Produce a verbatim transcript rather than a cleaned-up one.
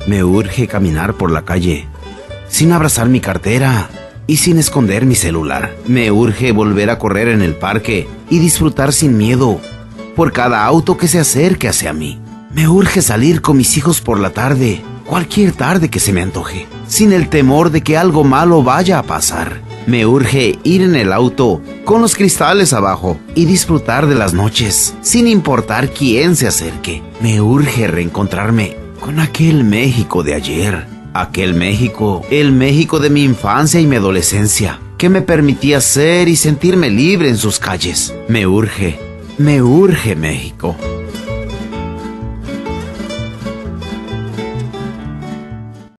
Me urge caminar por la calle sin abrazar mi cartera y sin esconder mi celular. Me urge volver a correr en el parque y disfrutar sin miedo por cada auto que se acerque hacia mí. Me urge salir con mis hijos por la tarde, cualquier tarde que se me antoje, sin el temor de que algo malo vaya a pasar. Me urge ir en el auto con los cristales abajo y disfrutar de las noches, sin importar quién se acerque. Me urge reencontrarme con aquel México de ayer, aquel México, el México de mi infancia y mi adolescencia, que me permitía ser y sentirme libre en sus calles. Me urge, me urge México.